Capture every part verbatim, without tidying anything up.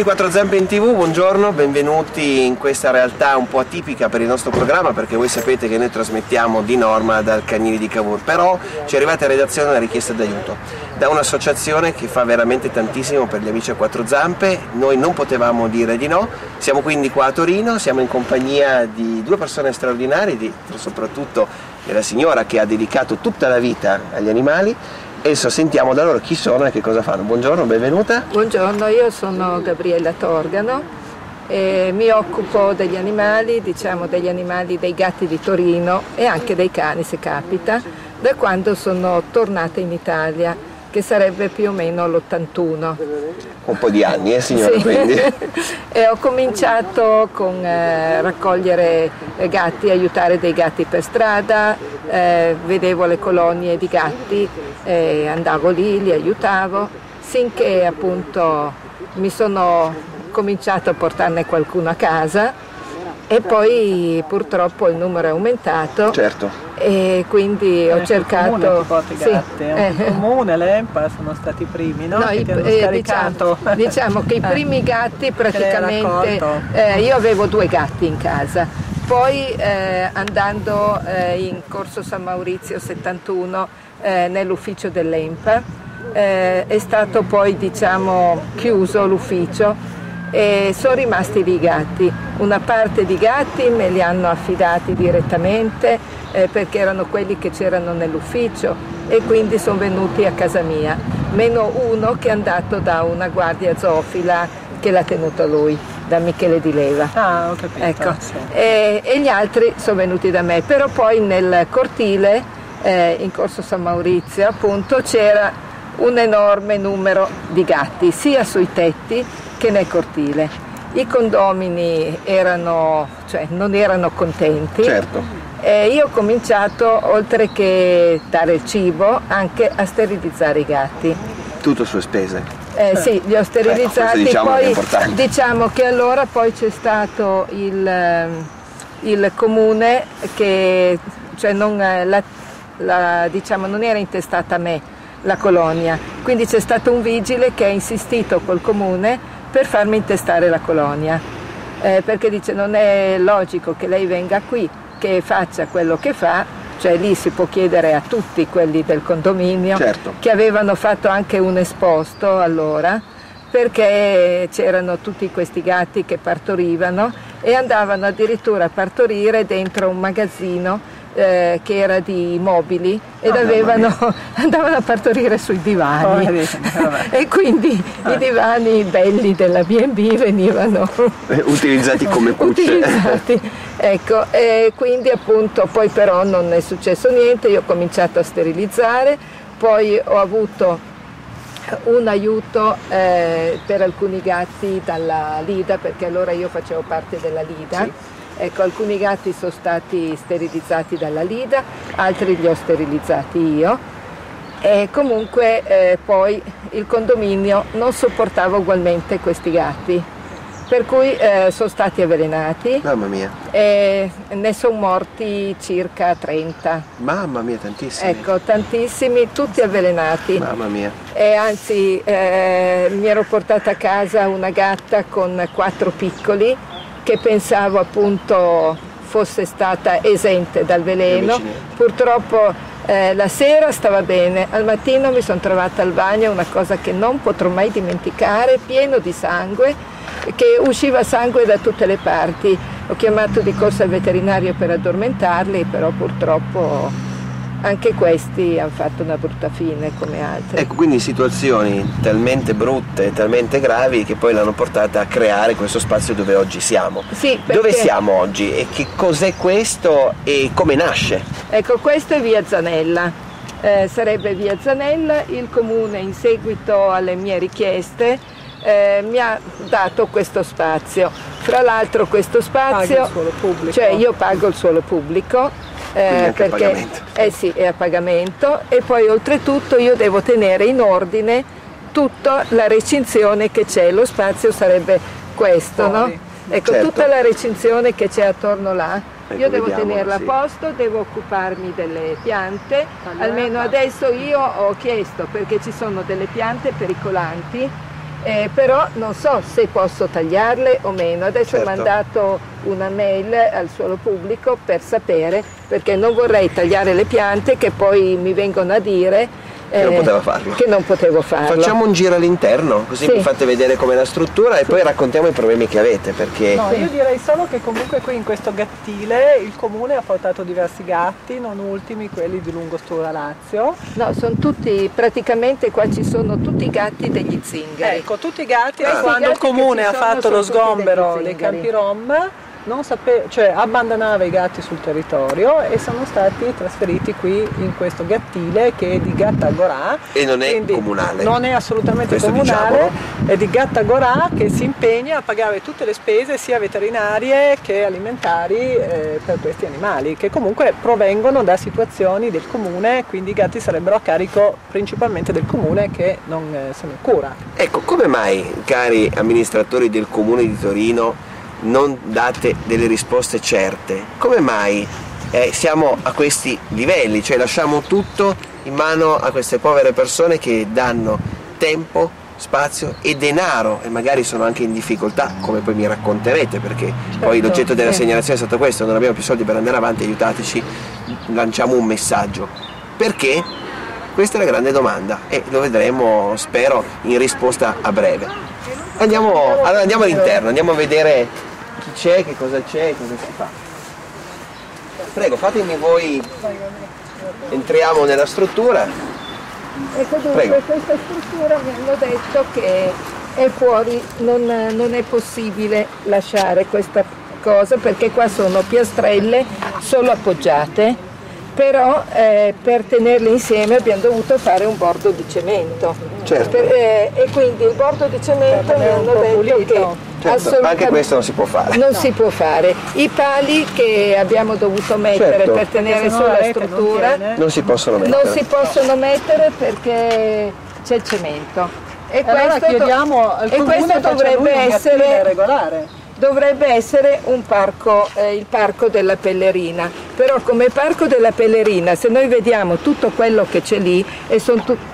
Quattro Zampe in tv, buongiorno, benvenuti in questa realtà un po' atipica per il nostro programma, perché voi sapete che noi trasmettiamo di norma dal Canili di Cavour, però ci è arrivata in redazione una richiesta d'aiuto da un'associazione che fa veramente tantissimo per gli amici a quattro zampe. Noi non potevamo dire di no, siamo quindi qua a Torino, siamo in compagnia di due persone straordinarie, di, soprattutto della signora che ha dedicato tutta la vita agli animali. Adesso sentiamo da loro chi sono e che cosa fanno. Buongiorno, benvenuta. Buongiorno, io sono Gabriella Torgano e mi occupo degli animali, diciamo degli animali dei gatti di Torino e anche dei cani se capita, da quando sono tornata in Italia, che sarebbe più o meno l'ottantuno. Un po' di anni, eh signora, sì. Quindi. E ho cominciato con eh, raccogliere gatti, aiutare dei gatti per strada, eh, vedevo le colonie di gatti, eh, andavo lì, li aiutavo, finché appunto mi sono cominciato a portarne qualcuno a casa e poi purtroppo il numero è aumentato. Certo. E quindi ho eh, cercato... Il comune che porta i gatti, sì, eh. eh. Il comune, l'Empa sono stati i primi, no? No, che i, ti hanno eh, scaricato. diciamo, diciamo che i primi gatti praticamente... raccolto. Eh, io avevo due gatti in casa, poi eh, andando eh, in Corso San Maurizio settantuno eh, nell'ufficio dell'Empa eh, è stato poi diciamo chiuso l'ufficio e sono rimasti dei gatti. Una parte di gatti me li hanno affidati direttamente eh, perché erano quelli che c'erano nell'ufficio e quindi sono venuti a casa mia, meno uno che è andato da una guardia zoofila che l'ha tenuto lui, da Michele Di Leva. Ah, ho capito. Ecco. Sì. E, e gli altri sono venuti da me, però poi nel cortile, eh, in Corso San Maurizio appunto, c'era un enorme numero di gatti, sia sui tetti che nel cortile. I condomini erano, cioè, non erano contenti. Certo. E io ho cominciato, oltre che dare il cibo, anche a sterilizzare i gatti. Tutto a sue spese. Eh, sì, li ho sterilizzati, ecco, diciamo poi che diciamo che allora poi c'è stato il, il comune che cioè non, la, la, diciamo, non era intestata a me la colonia, quindi c'è stato un vigile che ha insistito col comune per farmi intestare la colonia, eh, perché dice non è logico che lei venga qui, che faccia quello che fa, cioè lì si può chiedere a tutti quelli del condominio, certo, che avevano fatto anche un esposto allora, perché c'erano tutti questi gatti che partorivano e andavano addirittura a partorire dentro un magazzino Eh, che era di mobili ed oh, avevano, andavano a partorire sui divani. Oh, e quindi ah. i divani belli della B and B venivano eh, utilizzati come cucce. Utilizzati. Ecco, e quindi appunto poi però non è successo niente, io ho cominciato a sterilizzare, poi ho avuto un aiuto eh, per alcuni gatti dalla Lida, perché allora io facevo parte della Lida. Sì. Ecco, alcuni gatti sono stati sterilizzati dalla Lida, altri li ho sterilizzati io e comunque eh, poi il condominio non sopportava ugualmente questi gatti, per cui eh, sono stati avvelenati. Mamma mia. E ne sono morti circa trenta. Mamma mia, tantissimi. Ecco, tantissimi, tutti avvelenati. Mamma mia. E anzi eh, mi ero portata a casa una gatta con quattro piccoli che pensavo appunto fosse stata esente dal veleno. Purtroppo eh, la sera stava bene, al mattino mi sono trovata al bagno, una cosa che non potrò mai dimenticare, pieno di sangue, che usciva sangue da tutte le parti. Ho chiamato di corsa il veterinario per addormentarli, però purtroppo anche questi hanno fatto una brutta fine come altri. Ecco, quindi situazioni talmente brutte, talmente gravi che poi l'hanno portata a creare questo spazio dove oggi siamo. Sì, perché... Dove siamo oggi e che cos'è questo e come nasce? Ecco, questo è via Zanella, eh, sarebbe via Zanella. Il comune in seguito alle mie richieste eh, mi ha dato questo spazio. Fra l'altro questo spazio, Paga il suolo pubblico. Cioè io pago il suolo pubblico. Eh, perché a pagamento. Eh sì, è a pagamento e poi oltretutto io devo tenere in ordine tutta la recinzione che c'è, lo spazio sarebbe questo, no? Ecco, certo. Tutta la recinzione che c'è attorno là, ecco, io devo vediamolo, tenerla sì. a posto, devo occuparmi delle piante, almeno adesso io ho chiesto perché ci sono delle piante pericolanti Eh, però non so se posso tagliarle o meno. Adesso Certo. ho mandato una mail al suolo pubblico per sapere, perché non vorrei tagliare le piante che poi mi vengono a dire Che non poteva farlo. che non potevo farlo. Facciamo un giro all'interno, così Sì. mi fate vedere com'è la struttura e poi raccontiamo i problemi che avete, perché No, io direi solo che comunque qui in questo gattile il comune ha portato diversi gatti, non ultimi quelli di Lungostura Lazio. No, sono tutti, praticamente qua ci sono tutti i gatti degli zingari. Ecco, tutti i gatti, Questi quando il gatti che comune ci ha sono fatto sono lo tutti sgombero degli dei zingari. campi rom, non sape- cioè abbandonava i gatti sul territorio e sono stati trasferiti qui in questo gattile che è di Gattagorà. E non è Quindi comunale. Non è assolutamente Questo comunale, diciamolo. è di Gattagorà che si impegna a pagare tutte le spese sia veterinarie che alimentari eh, per questi animali, che comunque provengono da situazioni del comune, quindi i gatti sarebbero a carico principalmente del comune che non eh, se ne cura. ecco, come mai, cari amministratori del comune di Torino, non date delle risposte certe? Come mai eh, siamo a questi livelli? Cioè lasciamo tutto in mano a queste povere persone che danno tempo, spazio e denaro e magari sono anche in difficoltà, come poi mi racconterete, perché poi l'oggetto della sì. segnalazione è stato questo: non abbiamo più soldi per andare avanti, aiutateci, lanciamo un messaggio. Perché? Questa è la grande domanda e lo vedremo, spero, in risposta a breve. Andiamo, allora andiamo all'interno, andiamo a vedere chi c'è, che cosa c'è e cosa si fa. Prego, fatemi voi, entriamo nella struttura. Ecco, dunque, Prego. questa struttura mi hanno detto che è fuori, non, non è possibile lasciare questa cosa perché qua sono piastrelle solo appoggiate, però eh, per tenerle insieme abbiamo dovuto fare un bordo di cemento. Certo. Per- eh, e quindi il bordo di cemento Per mi tenere un hanno po' detto pulito. che Certo, assolutamente anche questo non si può fare. non si può fare. I pali che abbiamo dovuto mettere Certo. per tenere Perché su sennò la la rete non struttura tiene. Non si possono mettere. non si possono mettere perché c'è il cemento. E Allora questo, chiediamo al e comune questo faccia lui dovrebbe un gattile essere, regolare. dovrebbe essere un parco, eh, il parco della Pellerina. Però come parco della Pellerina, se noi vediamo tutto quello che c'è lì, e sono tutti...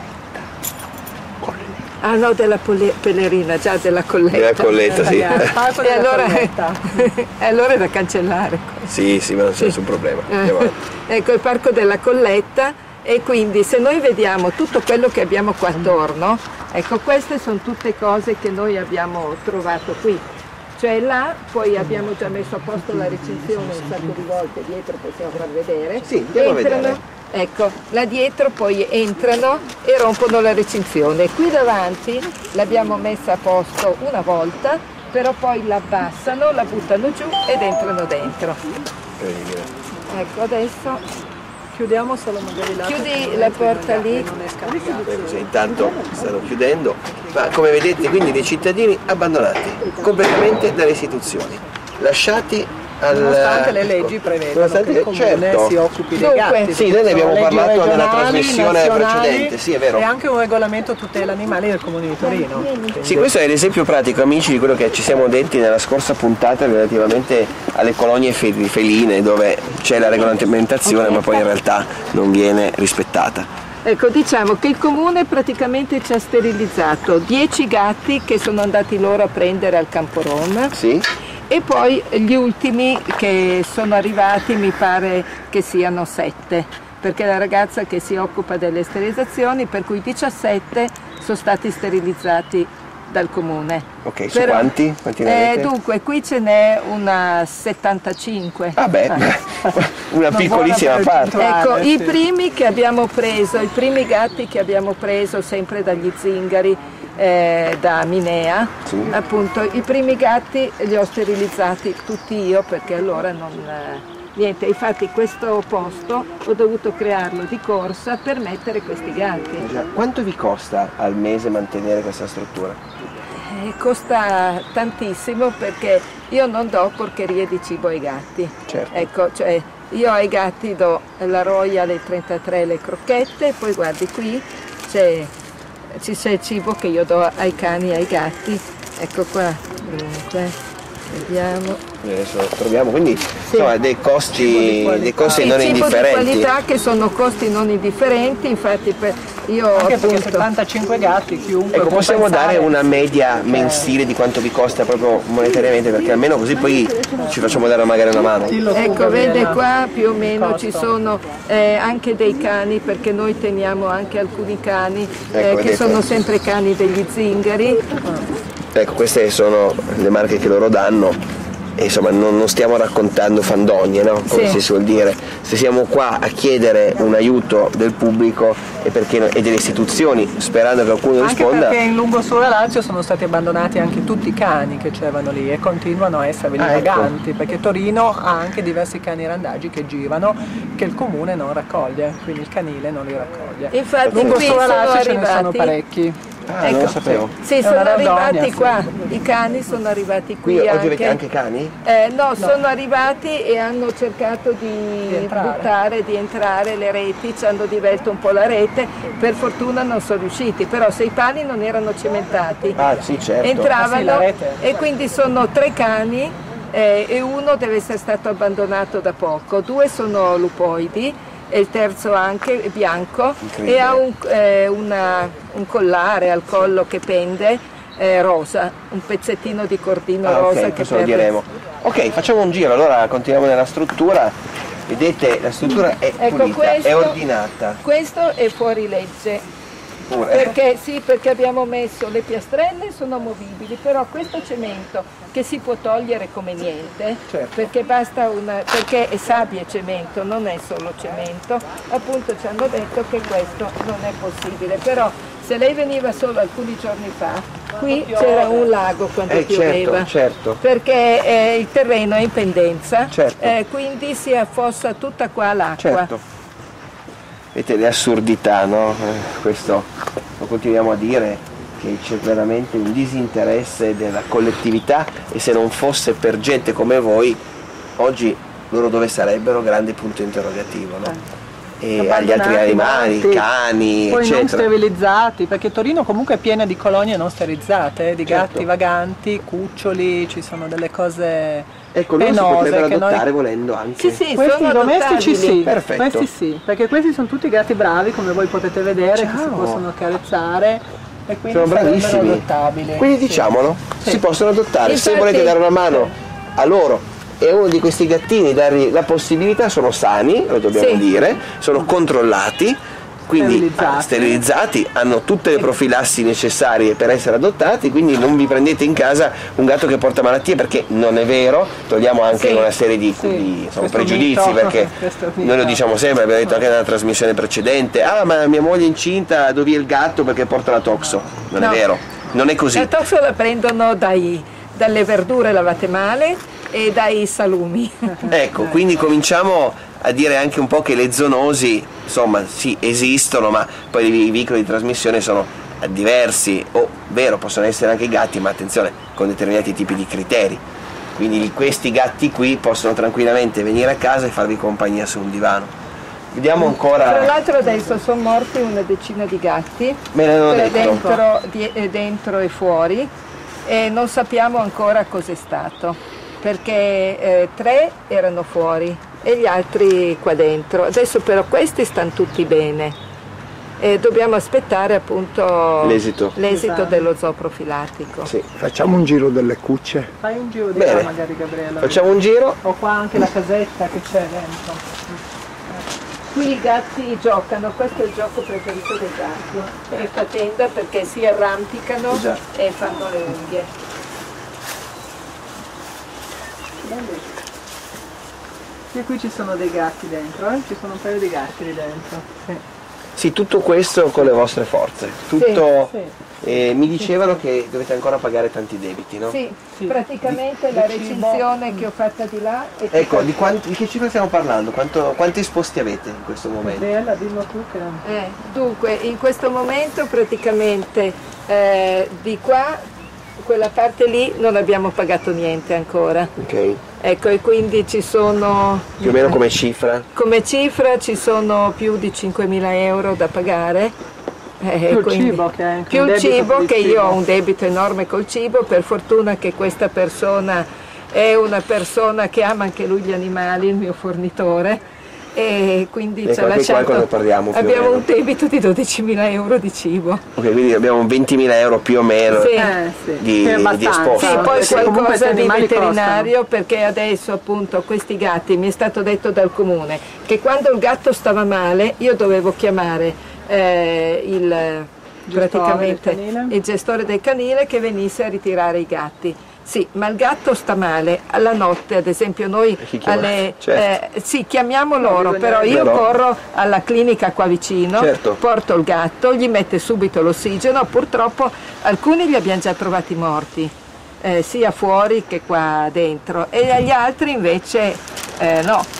Ah no, della Pole- Pellerina, già della Colletta. Della Colletta, sì. Parco E della allora, Colletta. e allora è da cancellare. Sì, sì, ma non c'è nessun problema. Andiamo avanti. Ecco, il parco della Colletta, e quindi se noi vediamo tutto quello che abbiamo qua attorno, ecco, queste sono tutte cose che noi abbiamo trovato qui. Cioè là poi abbiamo già messo a posto la recinzione un sacco di volte, dietro possiamo far vedere. Sì, andiamo a Entrano, vedere. ecco, là dietro poi entrano e rompono la recinzione. Qui davanti l'abbiamo messa a posto una volta, però poi la abbassano, la buttano giù ed entrano dentro. Ecco, adesso Chiudiamo solo magari là. chiudi perché la non porta entri, lì. non escano i gatti. Prego, sì, intanto stanno chiudendo, ma come vedete quindi dei cittadini abbandonati completamente dalle istituzioni, lasciati al... Nonostante le leggi prevedono Nonostante che il che- comune certo. si occupi dei Dunque, gatti. sì, noi ne abbiamo Sono leggi parlato nella regionali, trasmissione nazionali precedente, sì, è vero. E anche un regolamento tutela animali del comune di Torino. Quindi- Sì, questo è l'esempio pratico, amici, di quello che ci siamo detti nella scorsa puntata relativamente alle colonie fe- feline, dove c'è la regolamentazione ma poi in realtà non viene rispettata. Ecco, diciamo che il comune praticamente ci ha sterilizzato dieci gatti che sono andati loro a prendere al Campo Rom. Sì? E poi gli ultimi che sono arrivati mi pare che siano sette, perché la ragazza che si occupa delle sterilizzazioni, per cui diciassette sono stati sterilizzati dal comune. Ok, su quanti? Quanti ne eh, avete? dunque, qui ce n'è una settantacinque. Ah beh, una Una piccolissima buona parte. percentuale. Ecco, sì. i primi che abbiamo preso, i primi gatti che abbiamo preso sempre dagli zingari eh, da Minea, Sì. appunto, i primi gatti li ho sterilizzati tutti io perché allora non... eh, niente, infatti questo posto ho dovuto crearlo di corsa per mettere questi gatti. Quanto vi costa al mese mantenere questa struttura? Eh, costa tantissimo perché io non do porcherie di cibo ai gatti. Certo. Ecco, cioè io ai gatti do la Royal, le trentatré, le crocchette, poi guardi qui c'è, ci c'è il cibo che io do ai cani e ai gatti. Ecco qua, dunque, vediamo. Adesso lo troviamo, quindi insomma dei costi, dei costi Sì, non cibo indifferenti. di qualità che sono costi non indifferenti, infatti per io Anche appunto, perché settantacinque gatti, chiunque Ecco, può possiamo pensare- dare una media mensile di quanto vi costa proprio monetariamente, perché almeno così poi ci facciamo dare magari una mano. Dillo tu, ecco, Gabriella. vede qua più o meno costo. ci sono eh, anche dei cani, perché noi teniamo anche alcuni cani eh, Ecco, che vedete. sono sempre cani degli zingari. Ecco, queste sono le marche che loro danno. E insomma non, non stiamo raccontando fandonie, no? Come Sì. si suol dire. Se siamo qua a chiedere un aiuto del pubblico e, perché no- e delle istituzioni, sperando che qualcuno Anche risponda, perché in Lungo Sura Lazio sono stati abbandonati anche tutti i cani che c'erano lì e continuano a essere Ah, ecco. vaganti, perché Torino ha anche diversi cani randagi che girano che il comune non raccoglie, quindi il canile non li raccoglie. Infatti Lungo qui Sura sono Lazio ce ne sono arrivati. parecchi. ah, non lo sapevo. Sì, È sono una vergogna, arrivati sì. qua, i cani sono arrivati qui, Qui oggi anche. avete anche cani? Eh, no, sono arrivati e hanno cercato di, Di entrare. buttare, di entrare le reti, ci hanno divelto un po' la rete, per fortuna non sono riusciti, però se i pali non erano cementati, Ah sì, certo. entravano Ah, sì, la rete. e quindi sono tre cani eh, e uno deve essere stato abbandonato da poco, due sono lupoidi e il terzo anche è bianco Incredibile. e ha un, eh, una- un collare al collo che pende eh, rosa, un pezzettino di cordino Ah, rosa ok, che questo lo perde. diremo. Ok, facciamo un giro, allora continuiamo nella struttura. Vedete, la struttura è Ecco, pulita, questo- è ordinata. Questo è fuori legge, Pure. perché, sì, perché abbiamo messo le piastrelle, sono movibili, però questo cemento che si può togliere come niente, Certo. perché basta una, perché è sabbia e cemento, non è solo cemento, appunto ci hanno detto che questo non è possibile, però se lei veniva solo alcuni giorni fa, qui c'era un lago quando Eh, pioveva, certo, certo. perché eh, il terreno è in pendenza, Certo. eh, quindi si affossa tutta qua l'acqua. Certo. Vedete le assurdità, no? Eh, questo lo continuiamo a dire, che c'è veramente un disinteresse della collettività e se non fosse per gente come voi, oggi loro dove sarebbero? Grande punto interrogativo, no? E agli altri Abbandonati, animali, morti, cani, poi non eccetera. sterilizzati, perché Torino comunque è piena di colonie non sterilizzate, eh, di Certo. gatti vaganti, cuccioli, ci sono delle cose Ecco, loro si penose potrebbero che noi- adottare volendo anche. Sì, sì, Questi sono domestici adottabili. sì, Perfetto. questi sì, perché questi sono tutti gatti bravi come voi potete vedere, che si Ciao. possono accarezzare e quindi Sono sarebbero bravissimi. adottabili. Quindi Sì. diciamolo, Sì. si possono adottare. Se Infatti- volete dare una mano a loro e a uno di questi gattini, dargli la possibilità, sono sani, lo dobbiamo Sì. dire, sono controllati, quindi Sterilizzati. ah, sterilizzati, hanno tutte le profilassi necessarie per essere adottati, quindi non vi prendete in casa un gatto che porta malattie, perché non è vero, togliamo anche Sì. una serie di, Sì. di, insomma, Questo pregiudizi, mito. perché Questo mito. noi lo diciamo sempre, abbiamo detto anche nella trasmissione precedente, ah ma mia moglie è incinta, dove è il gatto perché porta la toxo, non No. è vero, non è così. La toxo la prendono dai- dalle verdure lavate male e dai salumi. Ecco, quindi cominciamo a dire anche un po' che le zoonosi, insomma, sì, esistono, ma poi i veicoli di trasmissione sono diversi, o vero, possono essere anche gatti, ma attenzione, con determinati tipi di criteri. Quindi questi gatti qui possono tranquillamente venire a casa e farvi compagnia su un divano. Vediamo Tra ancora, l'altro adesso sono morti una decina di gatti, me l'hanno eh, detto. dentro, di- eh, dentro e fuori, e non sappiamo ancora cos'è stato, perché eh, tre erano fuori e gli altri qua dentro. Adesso però questi stanno tutti bene. E dobbiamo aspettare appunto L'esito. l'esito Esatto. dello zooprofilattico. Sì. Facciamo un giro delle cucce. Fai un giro di Bene. qua magari, Gabriella. Facciamo un giro. Ho qua anche la casetta che c'è dentro. Qui i gatti giocano, questo è il gioco preferito dei gatti, questa tenda, perché si arrampicano Già. e fanno le unghie. E qui ci sono dei gatti dentro, eh? Ci sono un paio di gatti lì dentro. Sì. Sì, tutto questo con le vostre forze. Tutto, Sì, eh, mi dicevano che dovete ancora pagare tanti debiti, no? Sì, Sì. praticamente Di- la di cibo. recinzione che ho fatta di là è tutta- Ecco, di, quanti, di che cifra stiamo parlando? Quanto, quanti esposti avete in questo momento? Gabriella, dillo tu che... Eh, dunque, in questo momento praticamente eh, di qua, quella parte lì, non abbiamo pagato niente ancora. Ok, Ecco, e quindi ci sono, più o meno come cifra? come cifra, ci sono più di cinquemila euro da pagare. Eh, Più il quindi- cibo, che è anche più un il debito cibo, per il che io cibo. ho un debito enorme col cibo, per fortuna che questa persona è una persona che ama anche lui gli animali, il mio fornitore, e quindi e ci ha qua, lasciato, qua parliamo, abbiamo un debito di dodicimila euro di cibo. Ok, quindi abbiamo ventimila euro più o meno Sì. Eh, sì. di, Che è di abbastanza. esposto. Sì, poi Perché comunque qualcosa questi di animali veterinario, perché adesso appunto questi gatti, mi è stato detto dal comune che quando il gatto stava male io dovevo chiamare eh, il, praticamente, del canile. il gestore del canile che venisse a ritirare i gatti. Sì, ma il gatto sta male, alla notte ad esempio noi chi chiama? alle, Certo. eh, sì, chiamiamo loro, però io Però- corro alla clinica qua vicino, Certo. porto il gatto, gli mette subito l'ossigeno, purtroppo alcuni li abbiamo già trovati morti, eh, sia fuori che qua dentro, e agli altri invece eh, no.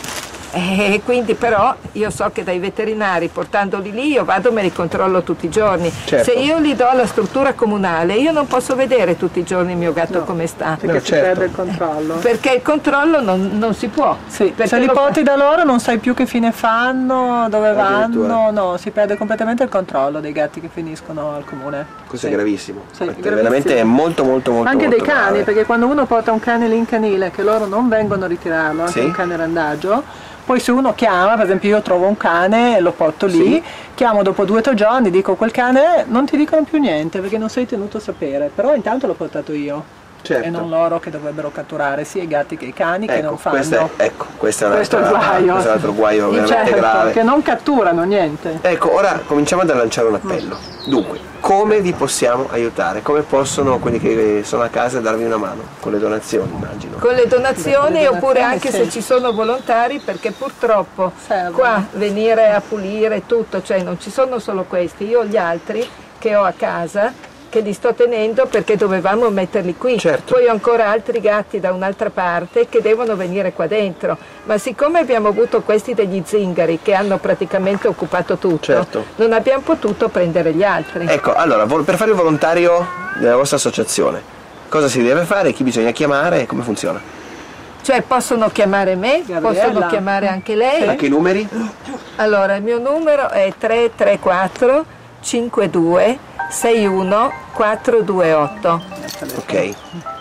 E quindi però io so che dai veterinari, portandoli lì, io vado e me li controllo tutti i giorni. Certo. Se io li do alla struttura comunale, io non posso vedere tutti i giorni il mio gatto No. come sta. Perché No, si certo. perde il controllo. Perché il controllo non, non si può. Sì, Perché se li lo- porti da loro non sai più che fine fanno, dove Addirittura. vanno, no, si perde completamente il controllo dei gatti che finiscono al comune. Questo Sì. è gravissimo. Sì, Questo è gravissimo. veramente molto molto molto Anche molto dei cani, grave. perché quando uno porta un cane lì in canile che loro non vengono a ritirarlo, anche Sì. un cane randagio, poi se uno chiama, per esempio io trovo un cane e lo porto lì, Sì. chiamo dopo due o tre giorni, dico quel cane non ti dicono più niente perché non sei tenuto a sapere, però intanto l'ho portato io. Certo. E non loro che dovrebbero catturare sia i gatti che i cani che Ecco, non fanno. questo è, ecco, questo è un Questo è altro, il guaio. questo è un altro guaio veramente Certo, grave. che non catturano niente. Ecco, ora cominciamo a lanciare un appello. Dunque, come vi possiamo aiutare? Come possono quelli che sono a casa darvi una mano? Con le donazioni, immagino. Con le donazioni, Beh, con le oppure donazioni, anche sì. se ci sono volontari, perché purtroppo Servono. qua venire a pulire tutto, cioè non ci sono solo questi, io ho gli altri che ho a casa che li sto tenendo perché dovevamo metterli qui, Certo. poi ho ancora altri gatti da un'altra parte che devono venire qua dentro, ma siccome abbiamo avuto questi degli zingari che hanno praticamente occupato tutto, Certo. non abbiamo potuto prendere gli altri. Ecco, allora, vol- per fare il volontario della vostra associazione, cosa si deve fare? Chi bisogna chiamare? Come funziona? Cioè possono chiamare me, Gabriella. possono chiamare anche lei. Anche i numeri? Allora, il mio numero è tre tre quattro cinque due sei uno quattro due otto. Ok.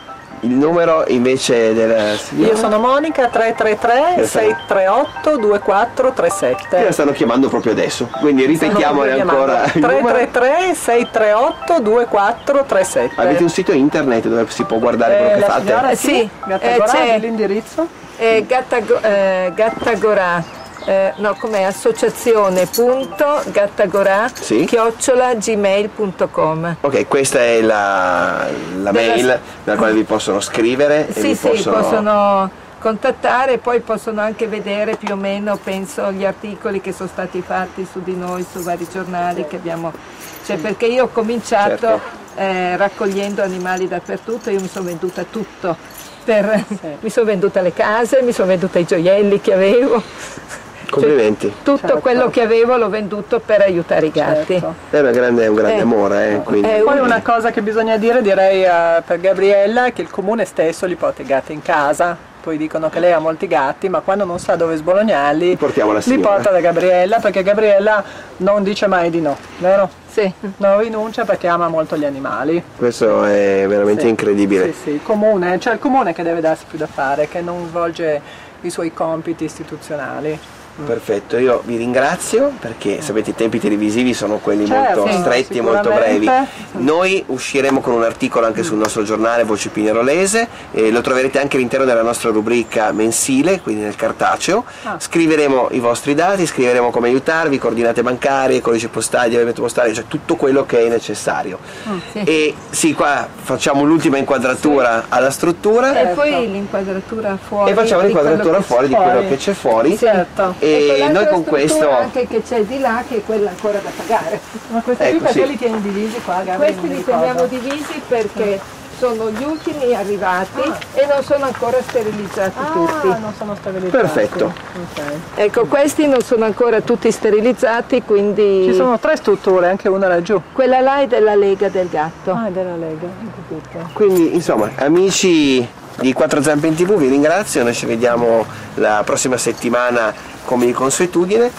Il numero invece del Io sono Monica, tre tre tre sei tre otto due quattro tre la sette. stanno chiamando proprio adesso, quindi ripetiamole ancora. il tre numero. tre tre sei tre otto due quattro tre sette. Avete un sito internet dove si può guardare quello che la fate? signora Sì, Gatta eh, Gorà, c'è- l'indirizzo? Eh, Gattago- eh, Gattagorà, eh, no, com'è? Associazione punto gattagorà Sì. chiocciola gmail punto com. Ok, questa è la, la Della- mail nella quale vi possono scrivere e Sì, vi sì, possono... possono contattare, poi possono anche vedere più o meno, penso, gli articoli che sono stati fatti su di noi, su vari giornali che abbiamo, cioè perché io ho cominciato Certo. eh, raccogliendo animali dappertutto, io mi sono venduta tutto, per- mi sono venduta le case, mi sono venduta i gioielli che avevo, Complimenti. tutto Certo. quello che avevo l'ho venduto per aiutare i gatti. Certo. È una grande- un grande Eh, amore, eh, quindi... eh, Poi un- una cosa che bisogna dire, direi eh, per Gabriella, è che il comune stesso li porta i gatti in casa. Poi dicono che lei ha molti gatti, ma quando non sa dove sbolognarli, portiamo la li signora. porta da Gabriella, perché Gabriella non dice mai di no, vero? Sì. Non rinuncia perché ama molto gli animali. Questo è veramente Sì. incredibile. Sì, sì, il comune, cioè il comune che deve darsi più da fare, che non svolge i suoi compiti istituzionali. Perfetto, io vi ringrazio perché sapete i tempi televisivi sono quelli Certo, molto sì, stretti e molto sicuramente. brevi. Noi usciremo con un articolo anche sul nostro giornale Voce Pinerolese e lo troverete anche all'interno della nostra rubrica mensile, quindi nel cartaceo. Ah. Scriveremo i vostri dati, scriveremo come aiutarvi, coordinate bancarie, codice postale, dialetto postale, cioè tutto quello che è necessario. Sì. E sì, qua facciamo l'ultima inquadratura alla struttura E poi l'inquadratura fuori. e facciamo di quello l'inquadratura che- fuori di fuori. quello che c'è fuori. Certo. E E l'altra noi con struttura questo... anche che c'è di là, che è quella ancora da pagare. Ma questi Ecco, qui perché sì. li tieni divisi qua, Gabriella? Questi Non mi li ricordo. teniamo divisi perché sono gli ultimi arrivati e non sono ancora sterilizzati tutti. Ah, non sono stabilizzati. Perfetto. Ok. Ecco, questi non sono ancora tutti sterilizzati, quindi Ci sono tre strutture, anche una laggiù. quella là è della Lega del Gatto. Ah, è della Lega, ho capito. Quindi insomma amici di Quattro Zampe in tivù vi ringrazio, noi ci vediamo la prossima settimana come di consuetudine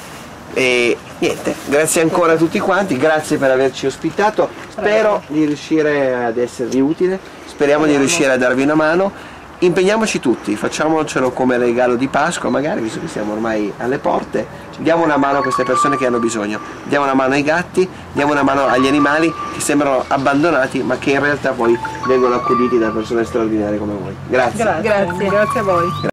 e niente, grazie ancora a tutti quanti, grazie per averci ospitato, spero di riuscire ad esservi utile, speriamo di riuscire a darvi una mano impegniamoci tutti, facciamocelo come regalo di Pasqua magari, visto che siamo ormai alle porte, diamo una mano a queste persone che hanno bisogno, diamo una mano ai gatti, diamo una mano agli animali che sembrano abbandonati ma che in realtà poi vengono accuditi da persone straordinarie come voi. Grazie. Grazie, Grazie. Grazie a voi. Grazie.